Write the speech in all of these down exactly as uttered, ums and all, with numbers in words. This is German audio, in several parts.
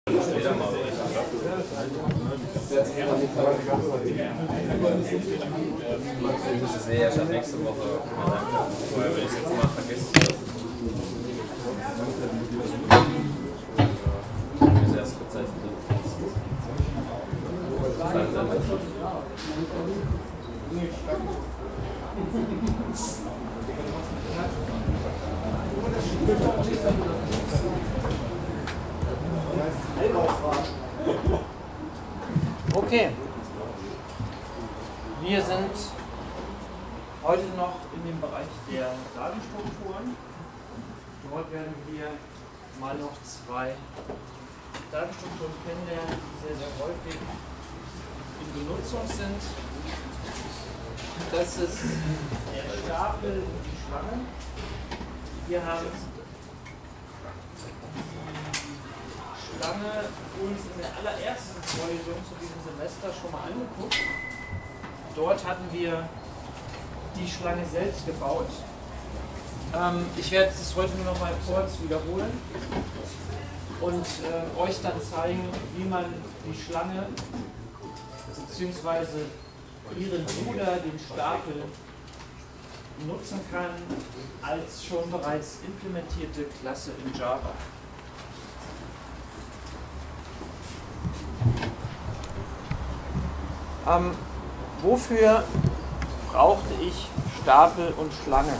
Später mal. Ich muss es eh erst ab nächste Woche mal angucken, weil wenn ich es jetzt mal vergesse, dann ist erst kurz Zeit. Okay, wir sind heute noch in dem Bereich der Datenstrukturen. Dort werden wir mal noch zwei Datenstrukturen kennenlernen, die sehr, sehr häufig in Benutzung sind. Das ist der Stapel und die Schlange. Wir haben Schlange uns in der allerersten Vorlesung zu diesem Semester schon mal angeguckt. Dort hatten wir die Schlange selbst gebaut. Ähm, ich werde es heute nur noch mal kurz wiederholen und äh, euch dann zeigen, wie man die Schlange bzw. ihren Bruder, den Stapel, nutzen kann als schon bereits implementierte Klasse in Java. Ähm, wofür brauchte ich Stapel und Schlange?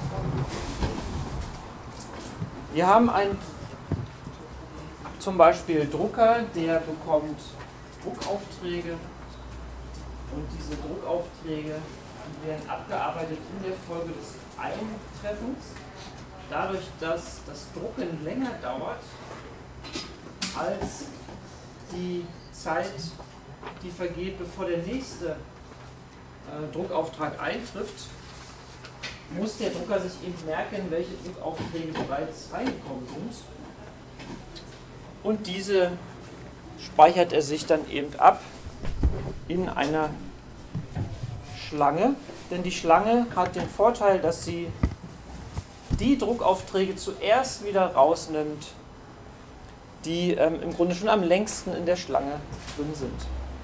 Wir haben einen zum Beispiel Drucker, der bekommt Druckaufträge und diese Druckaufträge werden abgearbeitet in der Folge des Eintreffens. Dadurch, dass das Drucken länger dauert als die Zeit, die vergeht, bevor der nächste äh, Druckauftrag eintrifft, muss der Drucker sich eben merken, welche Druckaufträge bereits reingekommen sind. Und diese speichert er sich dann eben ab in einer Schlange. Denn die Schlange hat den Vorteil, dass sie die Druckaufträge zuerst wieder rausnimmt, die ähm, im Grunde schon am längsten in der Schlange drin sind.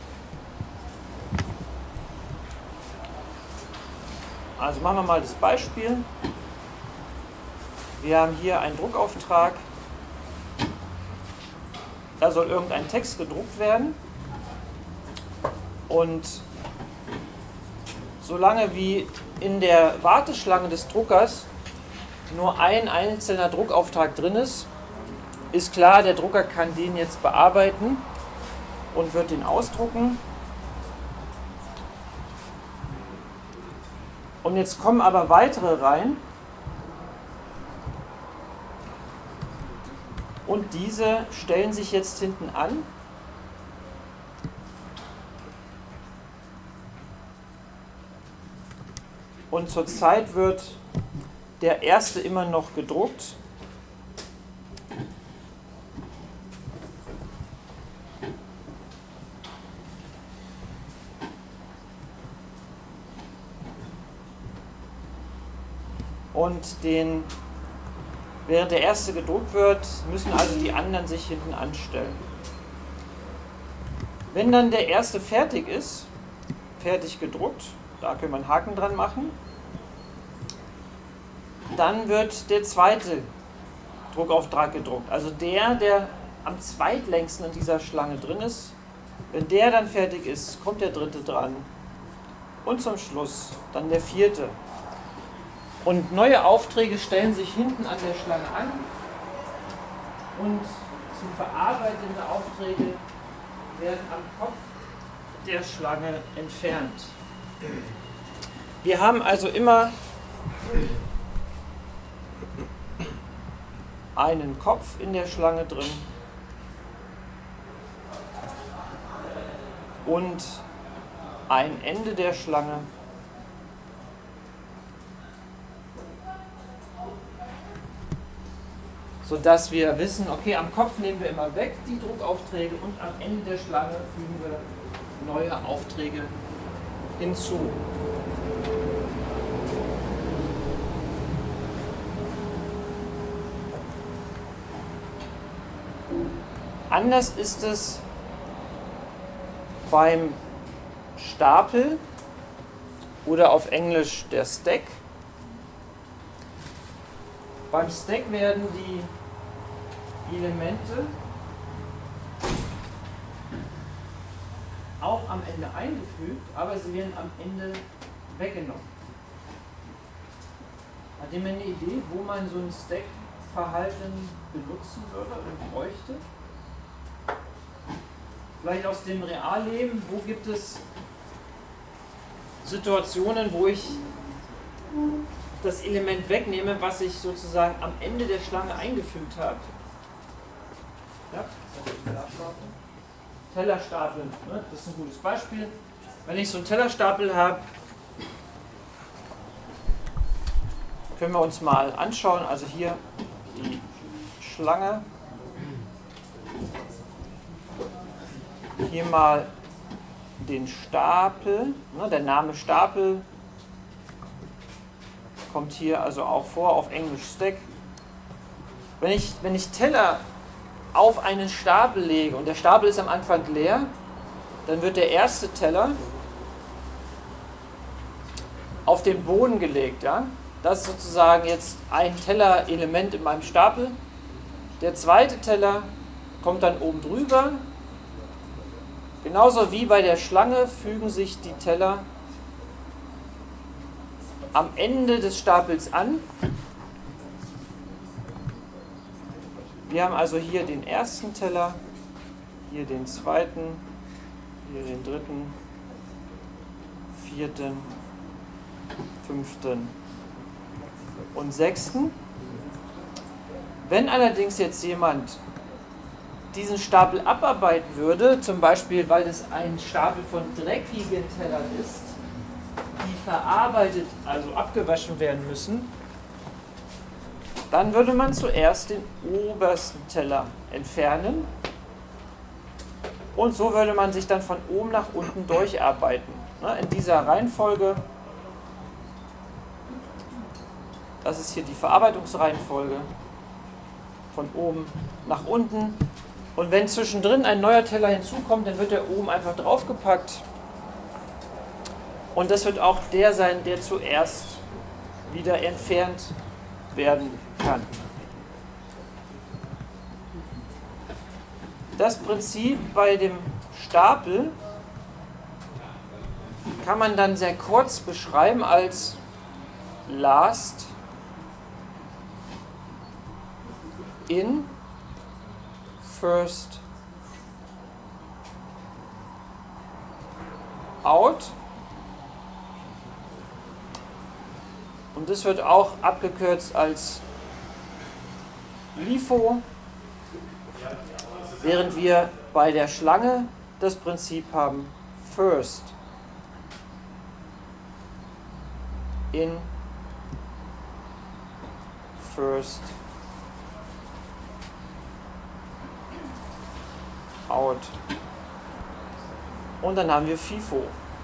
Also machen wir mal das Beispiel. Wir haben hier einen Druckauftrag. Da soll irgendein Text gedruckt werden. Und solange wie in der Warteschlange des Druckers nur ein einzelner Druckauftrag drin ist, ist klar, der Drucker kann den jetzt bearbeiten und wird den ausdrucken. Und jetzt kommen aber weitere rein. Und diese stellen sich jetzt hinten an. Und zurzeit wird der erste immer noch gedruckt. Und den, während der erste gedruckt wird, müssen also die anderen sich hinten anstellen. Wenn dann der erste fertig ist, fertig gedruckt, da können wir einen Haken dran machen, dann wird der zweite Druckauftrag gedruckt. Also der, der am zweitlängsten in dieser Schlange drin ist, wenn der dann fertig ist, kommt der dritte dran. Und zum Schluss dann der vierte. Und neue Aufträge stellen sich hinten an der Schlange an und zu verarbeitende Aufträge werden am Kopf der Schlange entfernt. Wir haben also immer einen Kopf in der Schlange drin und ein Ende der Schlange. Sodass wir wissen, okay, am Kopf nehmen wir immer weg die Druckaufträge und am Ende der Schlange fügen wir neue Aufträge hinzu. Anders ist es beim Stapel oder auf Englisch der Stack. Beim Stack werden die Elemente auch am Ende eingefügt, aber sie werden am Ende weggenommen. Hat jemand eine Idee, wo man so ein Stack-Verhalten benutzen würde und bräuchte? Vielleicht aus dem Realleben, wo gibt es Situationen, wo ich das Element wegnehme, was ich sozusagen am Ende der Schlange eingefügt habe? Ja? Tellerstapel, ne? Das ist ein gutes Beispiel. Wenn ich so einen Tellerstapel habe, können wir uns mal anschauen. Also hier die Schlange. Hier mal den Stapel. Ne? Der Name Stapel kommt hier also auch vor, auf Englisch Stack. Wenn ich, wenn ich Teller auf einen Stapel lege und der Stapel ist am Anfang leer, dann wird der erste Teller auf den Boden gelegt. Ja? Das ist sozusagen jetzt ein Tellerelement in meinem Stapel. Der zweite Teller kommt dann oben drüber. Genauso wie bei der Schlange fügen sich die Teller am Ende des Stapels an. Wir haben also hier den ersten Teller, hier den zweiten, hier den dritten, vierten, fünften und sechsten. Wenn allerdings jetzt jemand diesen Stapel abarbeiten würde, zum Beispiel weil es ein Stapel von dreckigen Tellern ist, die verarbeitet, also abgewaschen werden müssen, dann würde man zuerst den obersten Teller entfernen und so würde man sich dann von oben nach unten durcharbeiten. In dieser Reihenfolge, das ist hier die Verarbeitungsreihenfolge, von oben nach unten. Und wenn zwischendrin ein neuer Teller hinzukommt, dann wird er oben einfach draufgepackt. Und das wird auch der sein, der zuerst wieder entfernt werden kann. Das Prinzip bei dem Stapel kann man dann sehr kurz beschreiben als last in, first out. Und das wird auch abgekürzt als LIFO, während wir bei der Schlange das Prinzip haben first in, first out. Und dann haben wir FIFO.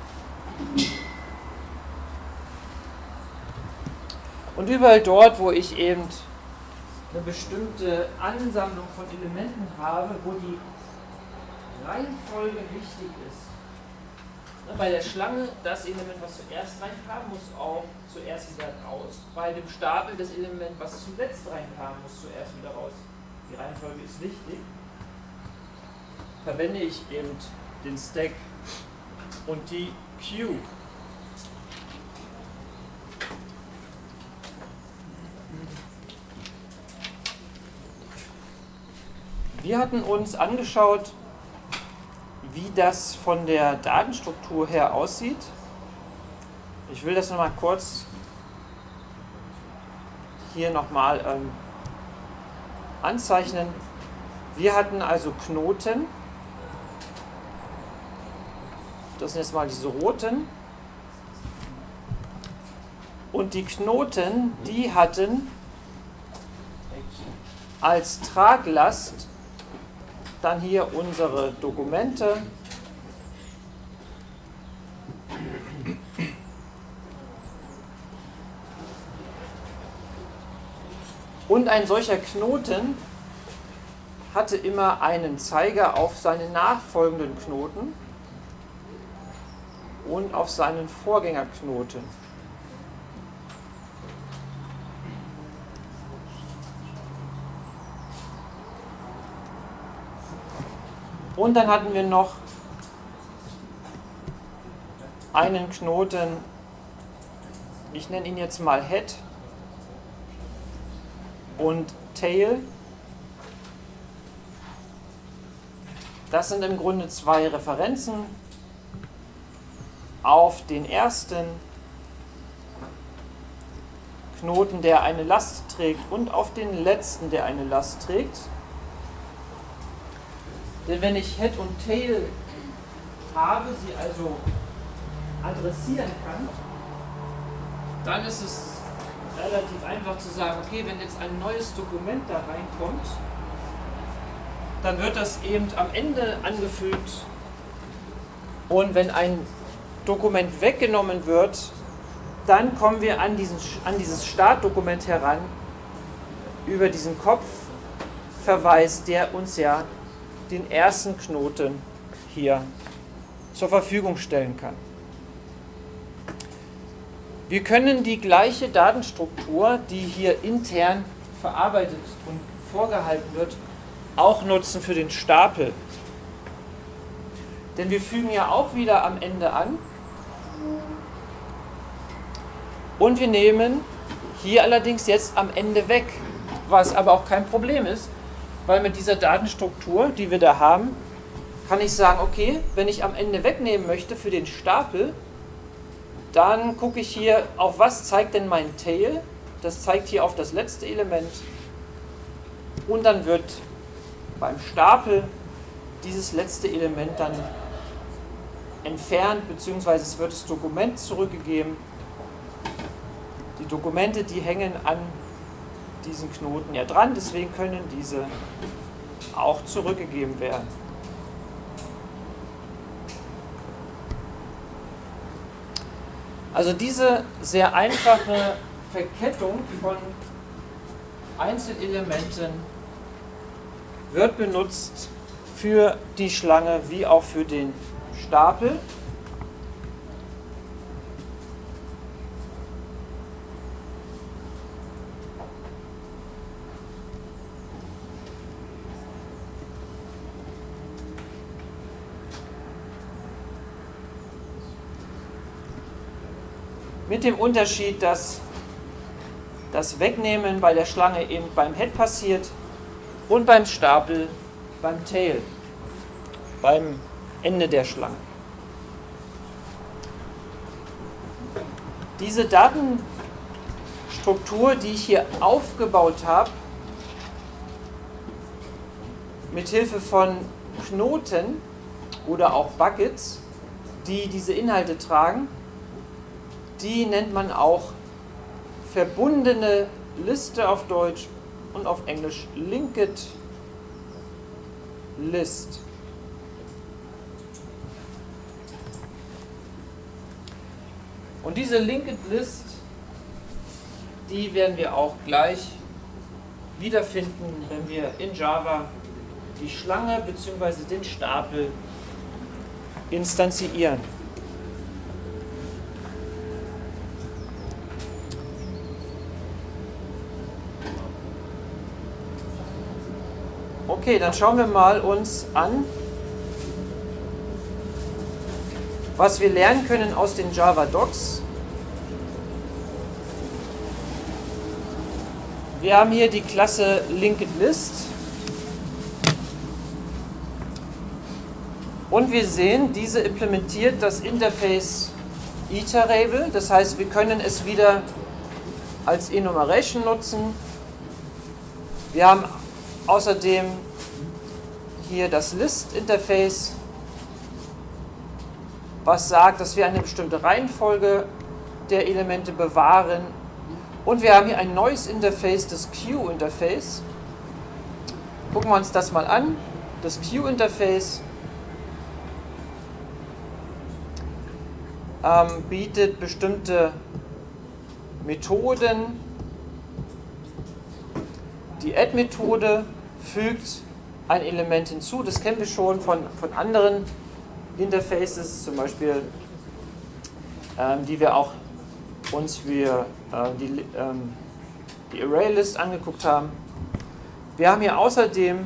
Und überall dort, wo ich eben eine bestimmte Ansammlung von Elementen habe, wo die Reihenfolge wichtig ist. Bei der Schlange, das Element, was zuerst reinkam, muss auch zuerst wieder raus. Bei dem Stapel, das Element, was zuletzt reinkam, muss zuerst wieder raus. Die Reihenfolge ist wichtig. Verwende ich eben den Stack und die Queue. Wir hatten uns angeschaut, wie das von der Datenstruktur her aussieht. Ich will das nochmal kurz hier nochmal ähm, anzeichnen. Wir hatten also Knoten. Das sind jetzt mal diese roten. Und die Knoten, die hatten als Traglast dann hier unsere Dokumente. Und ein solcher Knoten hatte immer einen Zeiger auf seine nachfolgenden Knoten und auf seinen Vorgängerknoten. Und dann hatten wir noch einen Knoten, ich nenne ihn jetzt mal Head und Tail. Das sind im Grunde zwei Referenzen auf den ersten Knoten, der eine Last trägt, und auf den letzten, der eine Last trägt. Denn wenn ich Head und Tail habe, sie also adressieren kann, dann ist es relativ einfach zu sagen, okay, wenn jetzt ein neues Dokument da reinkommt, dann wird das eben am Ende angefügt, und wenn ein Dokument weggenommen wird, dann kommen wir an, diesen, an dieses Startdokument heran über diesen Kopfverweis, der uns ja den ersten Knoten hier zur Verfügung stellen kann. Wir können die gleiche Datenstruktur, die hier intern verarbeitet und vorgehalten wird, auch nutzen für den Stapel. Denn wir fügen ja auch wieder am Ende an. Und wir nehmen hier allerdings jetzt am Ende weg, was aber auch kein Problem ist, weil mit dieser Datenstruktur, die wir da haben, kann ich sagen, okay, wenn ich am Ende wegnehmen möchte für den Stapel, dann gucke ich hier, auf was zeigt denn mein Tail. Das zeigt hier auf das letzte Element. Und dann wird beim Stapel dieses letzte Element dann entfernt, beziehungsweise es wird das Dokument zurückgegeben. Die Dokumente, die hängen an diesen Knoten ja dran, deswegen können diese auch zurückgegeben werden. Also diese sehr einfache Verkettung von Einzelelementen wird benutzt für die Schlange wie auch für den Stapel. Mit dem Unterschied, dass das Wegnehmen bei der Schlange eben beim Head passiert und beim Stapel beim Tail, beim Ende der Schlange. Diese Datenstruktur, die ich hier aufgebaut habe, mit Hilfe von Knoten oder auch Buckets, die diese Inhalte tragen, die nennt man auch verbundene Liste auf Deutsch und auf Englisch Linked List. Und diese Linked List, die werden wir auch gleich wiederfinden, wenn wir in Java die Schlange bzw. den Stapel instanzieren. Okay, dann schauen wir mal uns an, was wir lernen können aus den Java Docs. Wir haben hier die Klasse Linked List und wir sehen, diese implementiert das Interface Iterable, das heißt, wir können es wieder als Enumeration nutzen. Wir haben außerdem hier das List-Interface, was sagt, dass wir eine bestimmte Reihenfolge der Elemente bewahren. Und wir haben hier ein neues Interface, das Queue-Interface. Gucken wir uns das mal an. Das Queue-Interface ähm, bietet bestimmte Methoden. Die Add-Methode fügt ein Element hinzu. Das kennen wir schon von, von anderen Interfaces, zum Beispiel, ähm, die wir auch uns für äh, die, ähm, die ArrayList angeguckt haben. Wir haben hier außerdem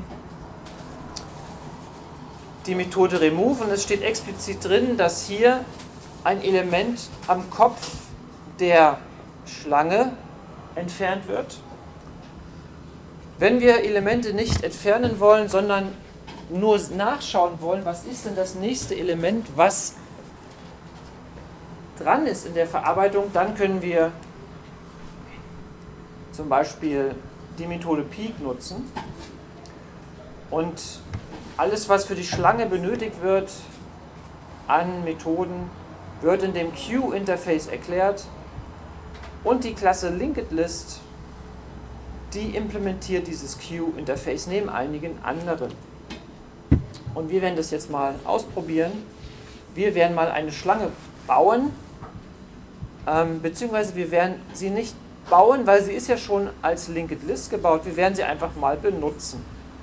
die Methode Remove und es steht explizit drin, dass hier ein Element am Kopf der Schlange entfernt wird. Wenn wir Elemente nicht entfernen wollen, sondern nur nachschauen wollen, was ist denn das nächste Element, was dran ist in der Verarbeitung, dann können wir zum Beispiel die Methode Peek nutzen und alles, was für die Schlange benötigt wird an Methoden, wird in dem Queue-Interface erklärt und die Klasse LinkedList, die implementiert dieses Queue-Interface neben einigen anderen. Und wir werden das jetzt mal ausprobieren. Wir werden mal eine Schlange bauen, ähm, beziehungsweise wir werden sie nicht bauen, weil sie ist ja schon als LinkedList gebaut. Wir werden sie einfach mal benutzen.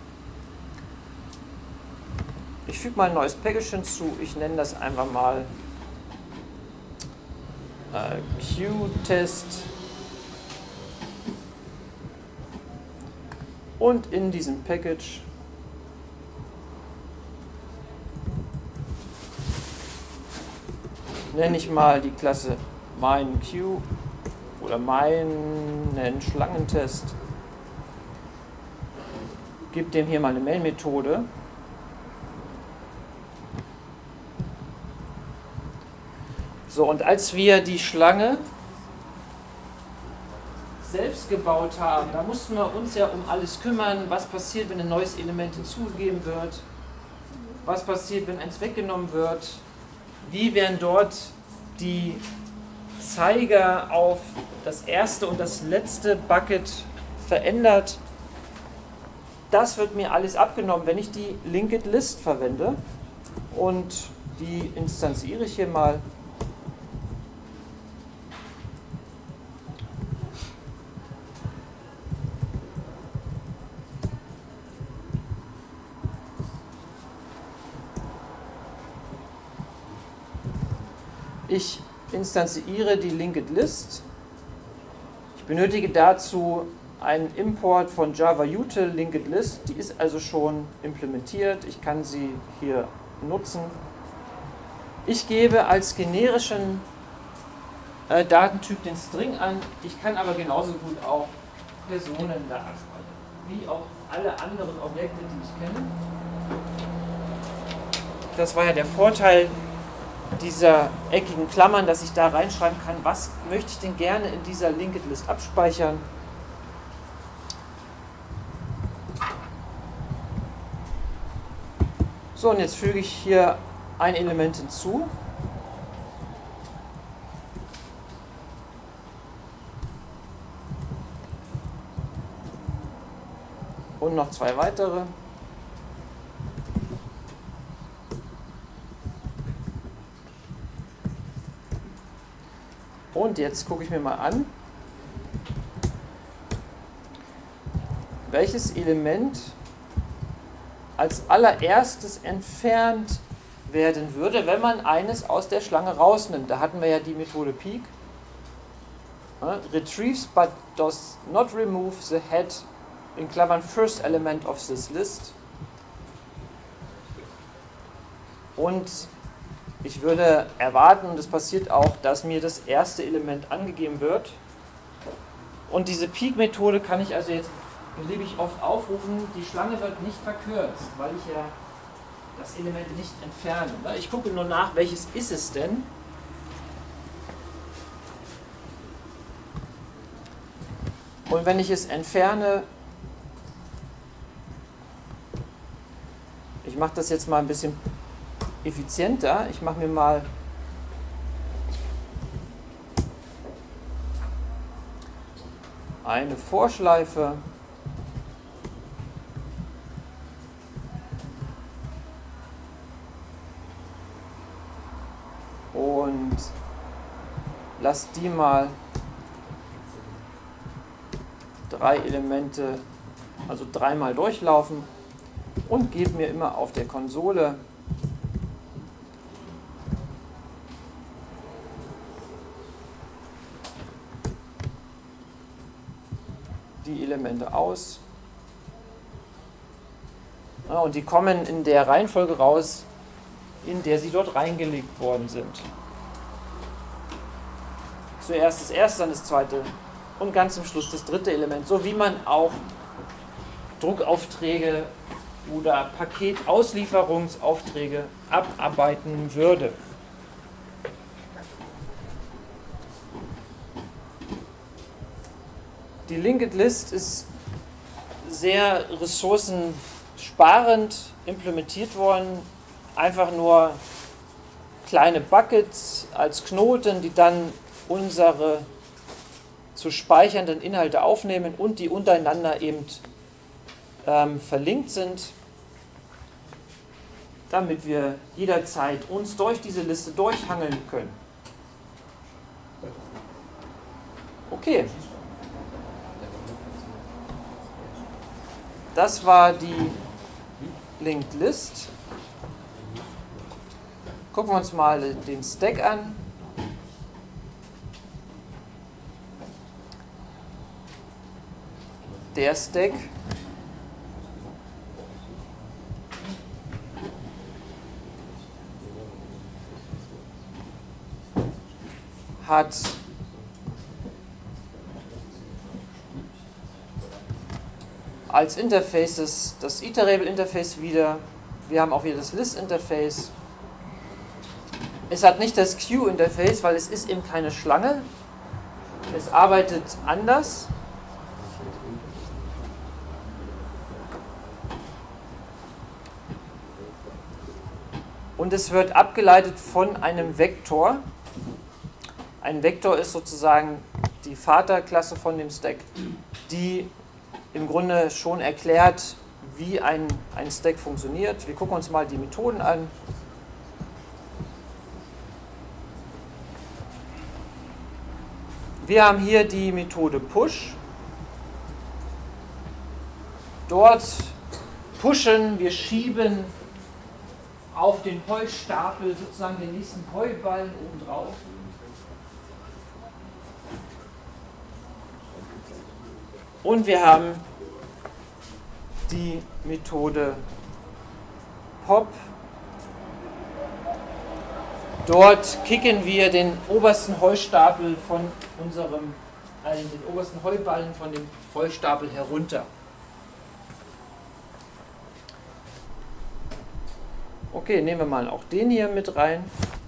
Ich füge mal ein neues Package hinzu. Ich nenne das einfach mal äh, Queue-Test. Und in diesem Package nenne ich mal die Klasse meinen Queue oder meinen Schlangentest. Gebe dem hier mal eine Main-Methode. So, und als wir die Schlange selbst gebaut haben, da mussten wir uns ja um alles kümmern, was passiert, wenn ein neues Element hinzugegeben wird, was passiert, wenn eins weggenommen wird, wie werden dort die Zeiger auf das erste und das letzte Bucket verändert. Das wird mir alles abgenommen, wenn ich die LinkedList verwende und die instanziere ich hier mal. Ich instanziere die LinkedList. Ich benötige dazu einen Import von JavaUtil LinkedList. Die ist also schon implementiert. Ich kann sie hier nutzen. Ich gebe als generischen äh, Datentyp den String an. Ich kann aber genauso gut auch Personen da abspeichern, wie auch alle anderen Objekte, die ich kenne. Das war ja der Vorteil dieser eckigen Klammern, dass ich da reinschreiben kann, was möchte ich denn gerne in dieser LinkedList abspeichern. So, und jetzt füge ich hier ein Element hinzu. Und noch zwei weitere. Und jetzt gucke ich mir mal an, welches Element als allererstes entfernt werden würde, wenn man eines aus der Schlange rausnimmt. Da hatten wir ja die Methode Peek. Retrieves but does not remove the head in Klammern first element of this list. Und ich würde erwarten, und es passiert auch, dass mir das erste Element angegeben wird. Und diese Peek-Methode kann ich also jetzt beliebig oft aufrufen. Die Schlange wird nicht verkürzt, weil ich ja das Element nicht entferne. Ich gucke nur nach, welches ist es denn. Und wenn ich es entferne, ich mache das jetzt mal ein bisschen effizienter. Ich mache mir mal eine Vorschleife. Und lass die mal drei Elemente, also dreimal durchlaufen. und gebe mir immer auf der Konsole die Elemente aus. Ja, und die kommen in der Reihenfolge raus, in der sie dort reingelegt worden sind. Zuerst das erste, dann das zweite und ganz zum Schluss das dritte Element, so wie man auch Druckaufträge oder Paketauslieferungsaufträge abarbeiten würde. Die Linked List ist sehr ressourcensparend implementiert worden. Einfach nur kleine Buckets als Knoten, die dann unsere zu speichernden Inhalte aufnehmen und die untereinander eben ähm, verlinkt sind, damit wir jederzeit uns durch diese Liste durchhangeln können. Okay. Das war die Linked List. Gucken wir uns mal den Stack an. Der Stack hat als Interfaces das Iterable Interface wieder. Wir haben auch wieder das List Interface. Es hat nicht das Queue Interface, weil es ist eben keine Schlange. Es arbeitet anders. Und es wird abgeleitet von einem Vektor. Ein Vektor ist sozusagen die Vaterklasse von dem Stack, die im Grunde schon erklärt, wie ein, ein Stack funktioniert. Wir gucken uns mal die Methoden an. Wir haben hier die Methode Push. Dort pushen, wir schieben auf den Heustapel sozusagen den nächsten Heuballen oben drauf. Und wir haben die Methode Pop. Dort kicken wir den obersten Heustapel von unserem, äh, den obersten Heuballen von dem Heustapel herunter. Okay, nehmen wir mal auch den hier mit rein.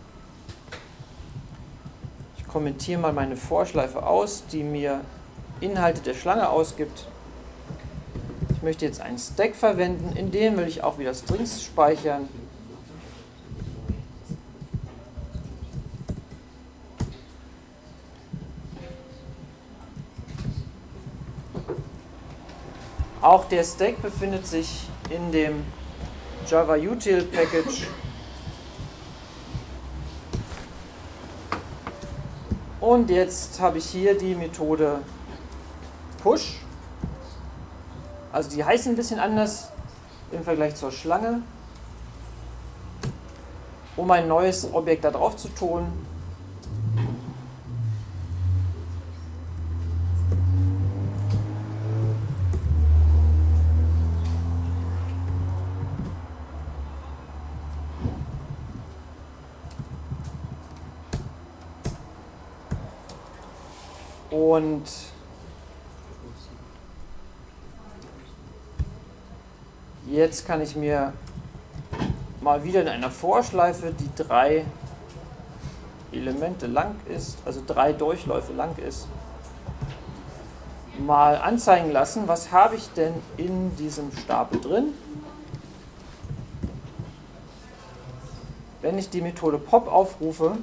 Ich kommentiere mal meine Vorschleife aus, die mir Inhalte der Schlange ausgibt. Ich möchte jetzt einen Stack verwenden, in dem will ich auch wieder Strings speichern. Auch der Stack befindet sich in dem Java Util Package. Und jetzt habe ich hier die Methode Push. Also die heißen ein bisschen anders im Vergleich zur Schlange. Um ein neues Objekt da drauf zu tun. Und jetzt kann ich mir mal wieder in einer Vorschleife, die drei Elemente lang ist, also drei Durchläufe lang ist, mal anzeigen lassen, was habe ich denn in diesem Stapel drin. Wenn ich die Methode Pop aufrufe,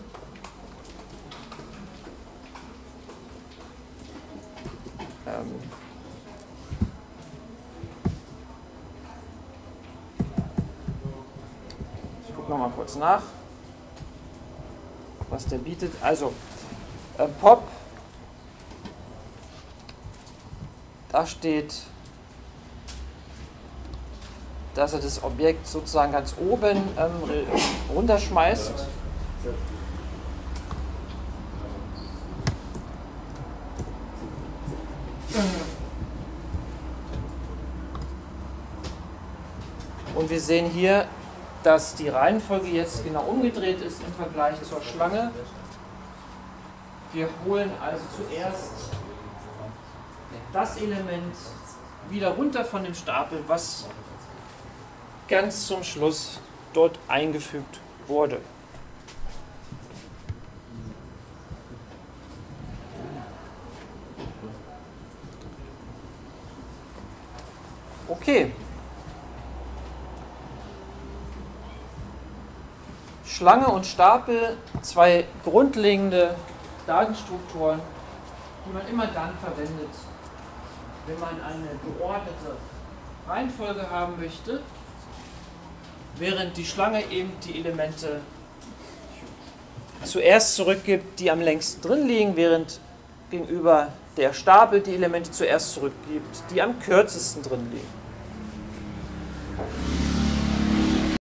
ich gucke nochmal kurz nach, was der bietet. Also äh, Pop, da steht dass er das Objekt sozusagen ganz oben ähm, runterschmeißt. Und wir sehen hier, dass die Reihenfolge jetzt genau umgedreht ist im Vergleich zur Schlange. Wir holen also zuerst das Element wieder runter von dem Stapel, was ganz zum Schluss dort eingefügt wurde. Okay. Schlange und Stapel, zwei grundlegende Datenstrukturen, die man immer dann verwendet, wenn man eine geordnete Reihenfolge haben möchte, während die Schlange eben die Elemente zuerst zurückgibt, die am längsten drin liegen, während gegenüber der Stapel die Elemente zuerst zurückgibt, die am kürzesten drin liegen.